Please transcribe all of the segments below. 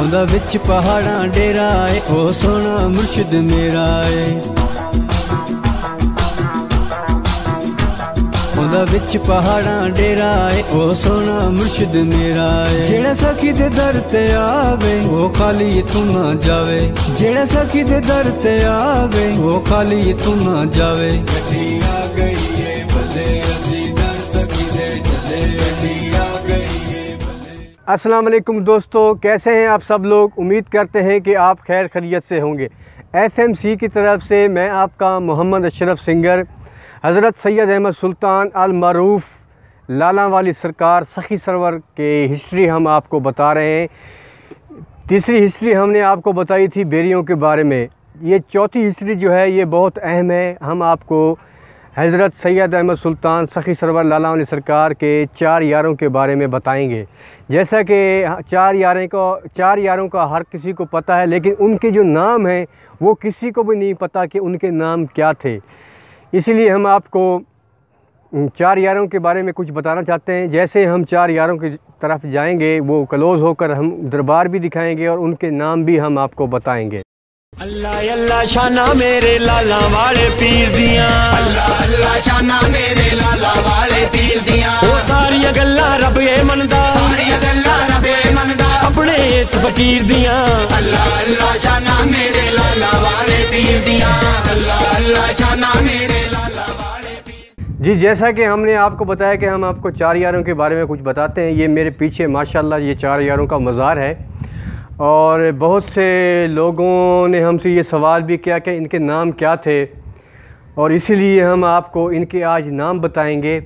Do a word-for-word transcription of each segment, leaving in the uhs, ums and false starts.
उदा विच पहाड़ा डेरा है, ओ सोना मुर्शिद मेरा है। उदा विच पहाड़ा डेरा है, ओ सोना मुर्शिद मेरा है। जेड़ा सखी दे दर ते आवे, वो खाली इथों ना जावे। जेड़ा सखी दे दर ते आवे, वो खाली इथों ना जावे। गड्डी आ गई है भले असी दर सखी दे चले, गड्डी आ गई है भले। अस्सलाम वालेकुम दोस्तों, कैसे हैं आप सब लोग। उम्मीद करते हैं कि आप खैर खैरियत से होंगे। एफ एम सी की तरफ से मैं आपका मोहम्मद अशरफ सिंगर हज़रत सैयद अहमद सुल्तान अल मरूफ लाला वाली सरकार सखी सरवर के हिस्ट्री हम आपको बता रहे हैं। तीसरी हिस्ट्री हमने आपको बताई थी बेरियों के बारे में। ये चौथी हिस्ट्री जो है ये बहुत अहम है। हम आपको हज़रत सैयद अहमद सुल्तान सखी सरवर लाला वाली सरकार के चार यारों के बारे में बताएंगे। जैसा कि चार यारों को चार यारों का हर किसी को पता है, लेकिन उनके जो नाम हैं वो किसी को भी नहीं पता कि उनके नाम क्या थे। इसीलिए हम आपको चार यारों के बारे में कुछ बताना चाहते हैं। जैसे हम चार यारों की तरफ जाएंगे वो क्लोज़ होकर हम दरबार भी दिखाएंगे और उनके नाम भी हम आपको बताएंगे। अल्लाह अल्लाह शाना मेरे लाला वाले पीर दियां, अल्लाह अल्लाह शाना मेरे लाला वाले पीर दियां। ओ सारियां गल्लां रब ए मनदा, सारियां गल्लां रब ए मनदा अपने इस फकीर दियां। अल्लाह अल्लाह शाना मेरे लाला वाले पीर दियां, अल्लाह अल्लाह शाना मेरे लाला वाले पीर। जी, जैसा कि हमने आपको बताया कि हम आपको चार यारों के बारे में कुछ बताते हैं। ये मेरे पीछे माशाल्लाह ये चार यारों का मज़ार है और बहुत से लोगों ने हमसे ये सवाल भी किया कि इनके नाम क्या थे, और इसीलिए हम आपको इनके आज नाम बताएंगे।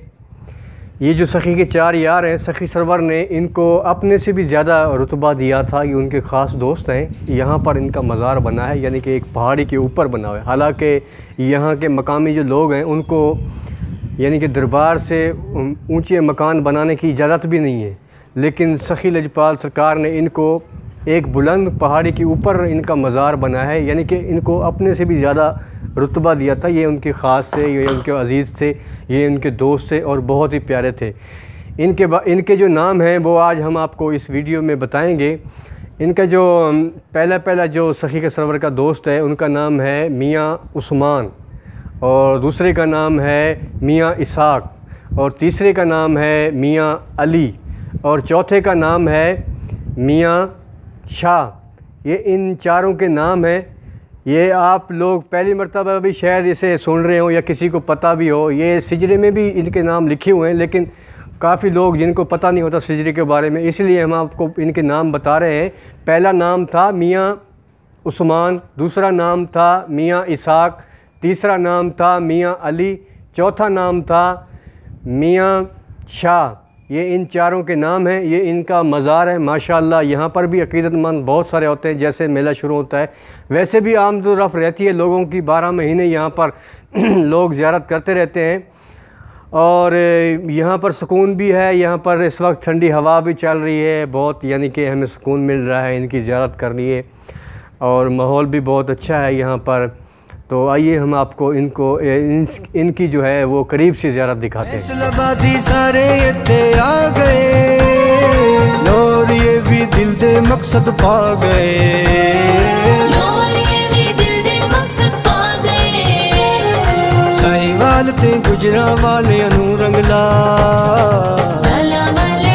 ये जो सखी के चार यार हैं, सखी सरवर ने इनको अपने से भी ज़्यादा रुतबा दिया था। ये उनके ख़ास दोस्त हैं। यहाँ पर इनका मज़ार बना है, यानी कि एक पहाड़ी के ऊपर बना हुआ है। हालांकि यहाँ के मकामी जो लोग हैं उनको यानी कि दरबार से ऊंचे मकान बनाने की इजाज़त भी नहीं है, लेकिन सखी लजपाल सरकार ने इनको एक बुलंद पहाड़ी के ऊपर इनका मज़ार बना है, यानी कि इनको अपने से भी ज़्यादा रुतबा दिया था। ये उनके ख़ास थे, ये उनके अज़ीज़ थे, ये उनके दोस्त थे और बहुत ही प्यारे थे। इनके इनके जो नाम हैं वो आज हम आपको इस वीडियो में बताएंगे। इनका जो पहला पहला जो सखी के सरवर का दोस्त है उनका नाम है मियाँ उस्मान, और दूसरे का नाम है मियाँ इसाक, और तीसरे का नाम है मियाँ अली, और चौथे का नाम है मियाँ शाह। ये इन चारों के नाम हैं। ये आप लोग पहली मरतबा भी शायद इसे सुन रहे हो या किसी को पता भी हो। ये सिजरे में भी इनके नाम लिखे हुए हैं, लेकिन काफ़ी लोग जिनको पता नहीं होता सिजरे के बारे में, इसलिए हम आपको इनके नाम बता रहे हैं। पहला नाम था मियाँ उस्मान, दूसरा नाम था मियाँ इसाक, तीसरा नाम था मियाँ अली, चौथा नाम था मियाँ शाह। ये इन चारों के नाम हैं। ये इनका मज़ार है माशाअल्लाह। यहाँ पर भी अक़ीदतमंद बहुत सारे होते हैं। जैसे मेला शुरू होता है वैसे भी आमदोरफ़्त रहती है लोगों की। बारह महीने यहाँ पर लोग ज़ियारत करते रहते हैं और यहाँ पर सुकून भी है। यहाँ पर इस वक्त ठंडी हवा भी चल रही है बहुत, यानी कि हमें सुकून मिल रहा है इनकी ज़ियारत करनी है, और माहौल भी बहुत अच्छा है यहाँ पर। तो आइए हम आपको इनको इन, इनकी जो है वो करीब से ज़ियारत दिखाते हैं। सारे इत्थे आ गए, लोर ये भी दिल दे मकसद पा गए, लोर ये भी दिल दे मकसद पा गए। साहिवाल ते गुजरा वाले अनु रंगला, लाला वाले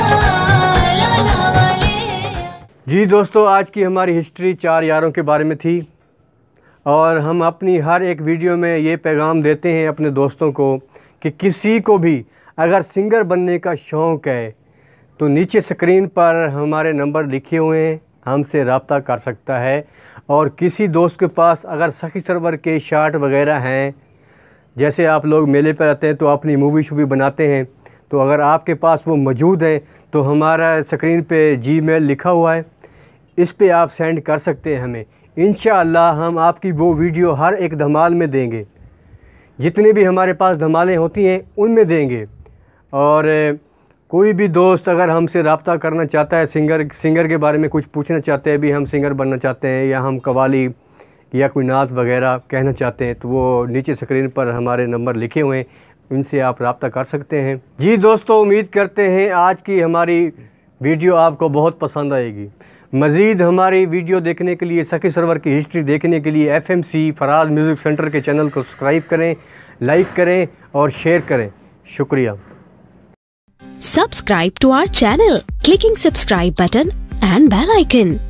लाला वाले। जी दोस्तों, आज की हमारी हिस्ट्री चार यारों के बारे में थी, और हम अपनी हर एक वीडियो में ये पैगाम देते हैं अपने दोस्तों को कि किसी को भी अगर सिंगर बनने का शौक़ है तो नीचे स्क्रीन पर हमारे नंबर लिखे हुए हैं, हमसे रब्ता कर सकता है। और किसी दोस्त के पास अगर सखी सरवर के शार्ट वगैरह हैं, जैसे आप लोग मेले पर आते हैं तो अपनी मूवी शूवी बनाते हैं, तो अगर आपके पास वो मौजूद है तो हमारा स्क्रीन पे जी मेल लिखा हुआ है, इस पे आप सेंड कर सकते हैं हमें। इंशाअल्लाह हम आपकी वो वीडियो हर एक धमाल में देंगे, जितनी भी हमारे पास धमालें होती हैं उनमें देंगे। और कोई भी दोस्त अगर हमसे रब्ता करना चाहता है, सिंगर सिंगर के बारे में कुछ पूछना चाहते हैं, भी हम सिंगर बनना चाहते हैं या हम कवाली या कोई नात वगैरह कहना चाहते हैं, तो वो नीचे स्क्रीन पर हमारे नंबर लिखे हुए हैं, इनसे आप रब्ता कर सकते हैं। जी दोस्तों, उम्मीद करते हैं आज की हमारी वीडियो आपको बहुत पसंद आएगी। मज़ीद हमारी वीडियो देखने के लिए, सखी सरवर की हिस्ट्री देखने के लिए F M C Faraz music centre के चैनल को सब्सक्राइब करें, लाइक करें और शेयर करें। शुक्रिया। Subscribe to our channel, clicking subscribe button and bell icon.